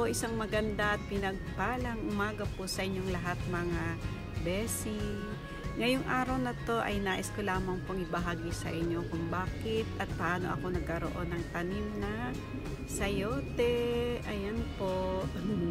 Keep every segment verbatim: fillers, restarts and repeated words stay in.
isang maganda at pinagpalang umaga po sa inyong lahat mga besi. Ngayong araw na to ay nais ko lamang pong ibahagi sa inyo kung bakit at paano ako nagkaroon ng tanim na sayote. Ayan po.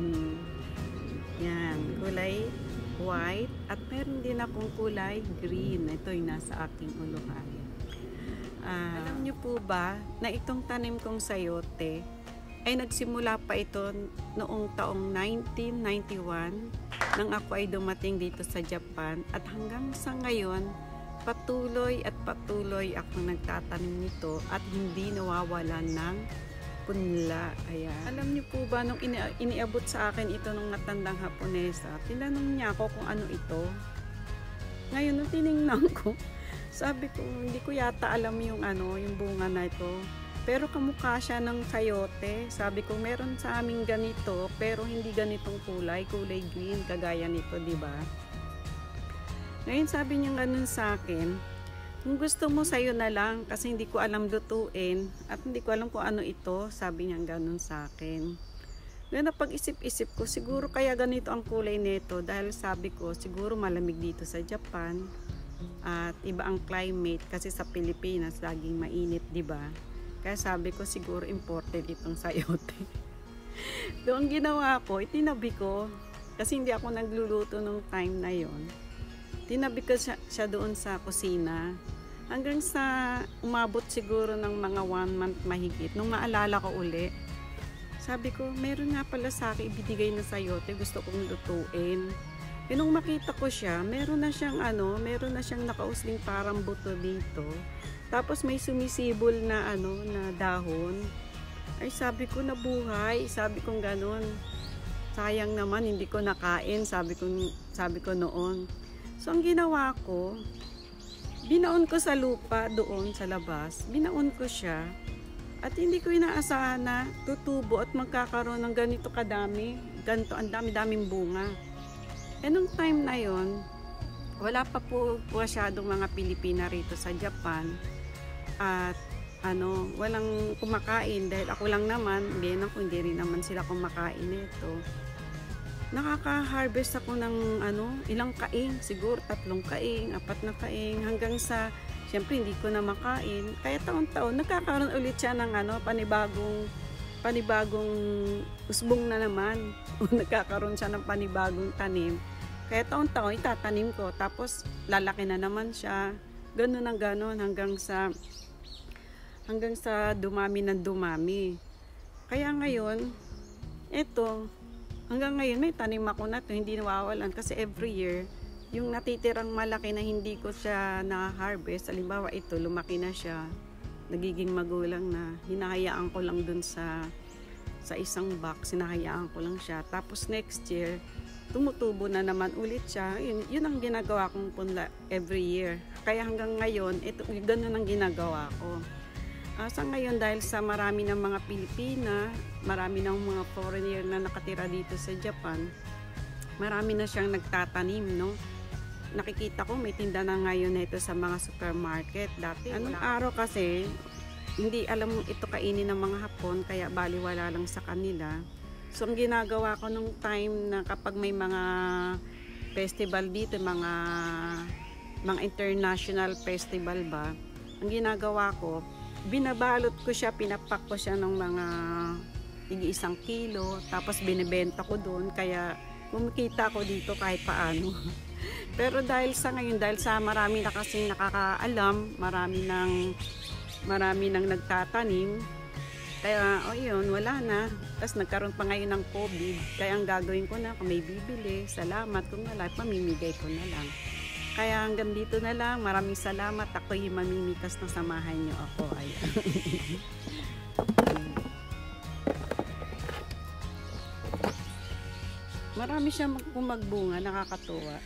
Yan, kulay white at meron din akong kulay green. Ito yung nasa aking uluhan. Uh, alam nyo po ba na itong tanim kong sayote ay nagsimula pa ito noong taong nineteen ninety-one nang ako ay dumating dito sa Japan, at hanggang sa ngayon patuloy at patuloy ako nagtatanim nito at hindi nawawalan ng punla. Ayan. Alam niyo po ba, nung ini iniabot sa akin ito nung matandang Haponesa, tinanong niya ako kung ano ito. Ngayon nung tinignan ko, sabi ko hindi ko yata alam yung ano, yung bunga na ito. Pero kamukha siya ng sayote. Sabi ko, meron sa aming ganito, pero hindi ganitong kulay, kulay green, kagaya nito, di ba? Ngayon sabi niya ganun sa akin, kung gusto mo sayo na lang, kasi hindi ko alam lutuin, at hindi ko alam kung ano ito, sabi niya ganun sa akin. Ngayon napag-isip-isip ko, siguro kaya ganito ang kulay nito, dahil sabi ko, siguro malamig dito sa Japan, at iba ang climate, kasi sa Pilipinas, laging mainit, di ba? Kaya sabi ko siguro imported itong sayote. Doon ginawa ko, itinabi ko, kasi hindi ako nagluluto nung time na yon. Tinabi ko siya, siya doon sa kusina. Hanggang sa umabot siguro ng mga one month mahigit. Nung maalala ko uli, sabi ko, meron nga pala sa akin ibinigay na sayote, gusto kong lutuin. E nung makita ko siya, meron na siyang ano, meron na siyang nakausling parang buto dito. Tapos may sumisibol na ano, na dahon. Ay sabi ko, nabuhay, sabi ko gano'n. Sayang naman hindi ko nakain, sabi ko sabi ko noon. So ang ginawa ko, binaon ko sa lupa doon sa labas. Binaon ko siya. At hindi ko inaasahan na tutubo at magkakaroon ng ganito kadami, ganito ang dami-daming bunga. E nung time na yon, wala pa po masyadong mga Pilipina rito sa Japan. At ano, walang kumakain dahil ako lang naman, hindi ako, hindi rin naman sila kumakain nito. Nakaka-harvest ako ng ano, ilang kaing, siguro tatlong kaing, apat na kaing, hanggang sa, syempre hindi ko na makain. Kaya taon-taon, nagkakaroon ulit siya ng ano, panibagong, panibagong usbong na naman. Nagkakaroon siya ng panibagong tanim. Kaya taon-taon, itatanim ko. Tapos, lalaki na naman siya. Ganun ang ganun hanggang sa hanggang sa dumami ng dumami. Kaya ngayon, eto, hanggang ngayon may tanim ako na to, hindi nawawalan kasi every year, yung natitirang malaki na hindi ko siya na-harvest, halimbawa ito, lumaki na siya, nagiging magulang na, hinahayaan ko lang dun sa sa isang box, hinahayaan ko lang siya. Tapos next year, tumutubo na naman ulit siya. Yun, yun ang ginagawa kong punla every year. Kaya hanggang ngayon, ito, ganun ang ginagawa ko. Uh, sa ngayon, dahil sa marami ng mga Pilipina, marami ng mga foreigner na nakatira dito sa Japan, marami na siyang nagtatanim, no? Nakikita ko, may tinda na ngayon na ito sa mga supermarket. Dati, anong araw kasi, hindi alam mo ito kainin ng mga Hapon, kaya baliwala lang sa kanila. So, ang ginagawa ko nung time na kapag may mga festival dito, mga, mga international festival ba, ang ginagawa ko, binabalot ko siya, pinapak ko siya ng mga igi isang kilo, tapos binibenta ko doon, kaya kumikita ko dito kahit paano. Pero dahil sa ngayon, dahil sa marami na kasing nakakaalam, marami nang marami nang nagtatanim, kaya o oh yun, wala na. Tapos nagkaroon pa ngayon ng COVID, kaya ang gagawin ko na, kung may bibili, salamat, kung wala, pamimigay ko na lang. Kaya hanggang dito na lang. Maraming salamat. Ako yung mamimikas na samahan nyo ako. Ay. Marami siya magbunga. Nakakatuwa.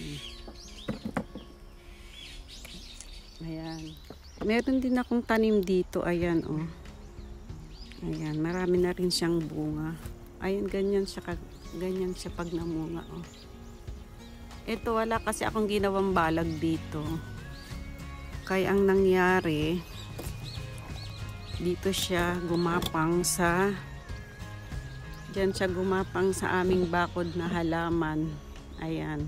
Ayan. Meron din akong tanim dito. Ayan, oh. Ayan. Marami na rin siyang bunga. Ayan, ganyan siya, ganyan siya pag namunga, oh. Ito, wala kasi akong ginawang balag dito. Kaya ang nangyari, dito siya gumapang sa Diyan siya gumapang sa aming bakod na halaman. Ayan.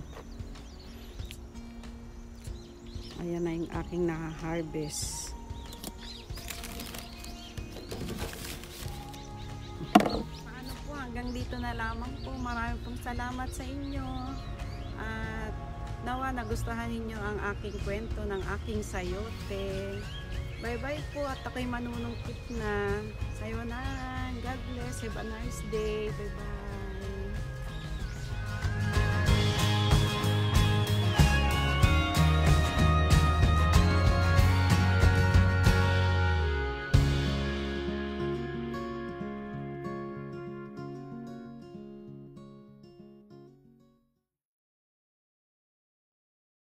Ayan na yung aking naka-harvest. Paano po, hanggang dito na lamang po. Maraming pong salamat sa inyo. At nawa nagustuhan ninyo ang aking kwento ng aking sayote. Bye bye po at ako'y manunungkit na. Sayonara. God bless. Have a nice day. Bye bye.